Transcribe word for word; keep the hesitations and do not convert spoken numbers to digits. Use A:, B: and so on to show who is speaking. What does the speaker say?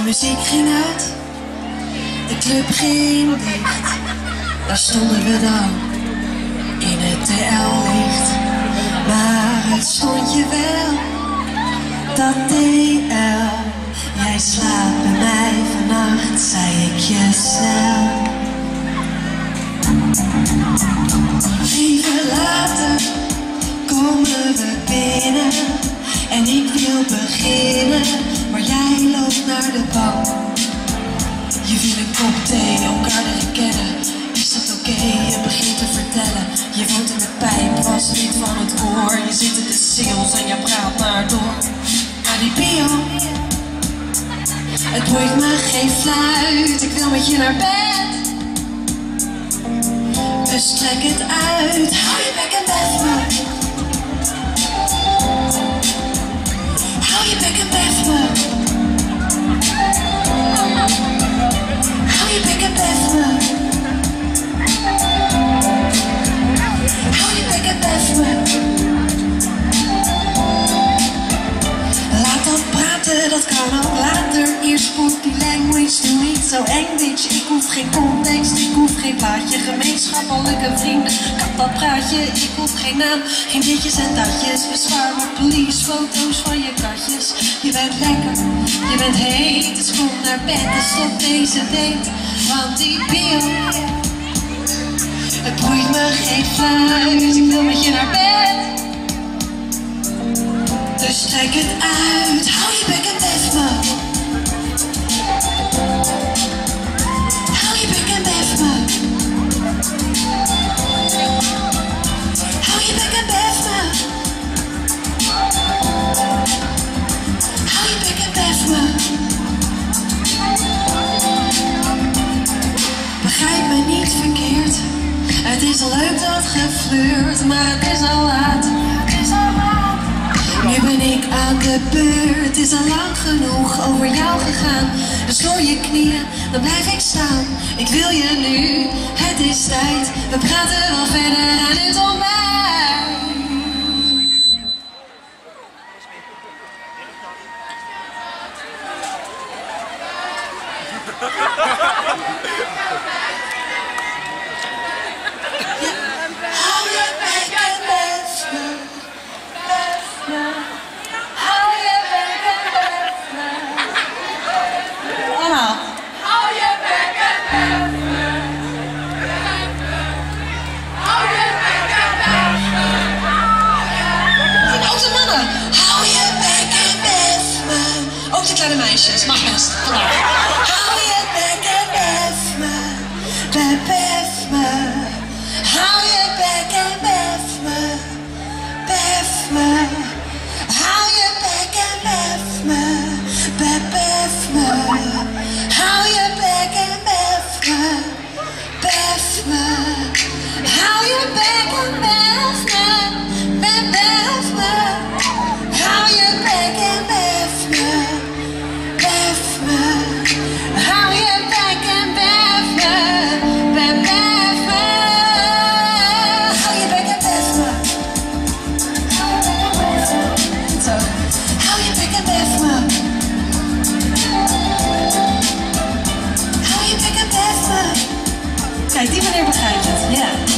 A: muziek ging uit, de club ging dicht. Daar stonden we dan, in het T L-licht. Maar het stond je wel, dat T L. Jij slaapt bij mij vannacht, zei ik je snel. Even later komen we binnen en ik wil beginnen, maar jij loopt naar de bank. Je wil een kop thee, elkaar leren kennen. Is dat oké? Okay? Je begint te vertellen. Je woont in de pijp, was niet van het koor. Je zit in de singles en je praat maar door. Maar die bio, het boeit me geen fluit. Ik wil met je naar bed, dus trek het uit. Hou je bek en bef me. Hou je bek en bef me. Hou je bek en bef me. Hou je bek en bef me. Laat dan praten, dat kan ook later. Eerst body language, doe niet zo eng bitch. Ik hoef geen context, ik hoef geen plaatje. Gemeenschappelijke vrienden, kap dat praatje. Ik hoef geen naam, geen ditjes en datjes. Bezwaar maar police, foto's van je katjes. Je bent lekker, je bent heet, dus kom naar bed en stop deze date. Want die bio, het boeit me geen fluit. Ik wil met je naar bed, dus trek het uit. Hou je bek en bef me. Hou je bek en bef me. Hou je bek en bef me. Hou je bek en bef me. Begrijp me niet verkeerd. Het is al leuk dat geflirt, maar het is al laat. Nu ben ik aan de beurt, het is al lang genoeg over jou gegaan. Dus door je knieën, dan blijf ik staan. Ik wil je nu, het is tijd. We praten wel verder aan het ontbijt. Hou je bek en bef me. Hou je bek en bef me. Allemaal. Hou je bek en bef me. Hou je bek en bef me. Ook de mannen. Hou je bek en bef me. Ook de kleine meisjes, mag best. Vandaag. Hou je bek en bef me. Bef, bef me. Hou je bek en bef me. Bef me. Hou je bek en bef me. Bef, bef me. Hou je bek en bef me. Bef me. Hou je bek en bef me. Bef, bef me. Hou je bek en bef me. Bef me. Hou je bek en bef me. Bef, bef me. Hou je bek en bef me. Zo. Hou je bek en bef me. Hou je bek en bef me. Kijk, die meneer begrijpt het, ja.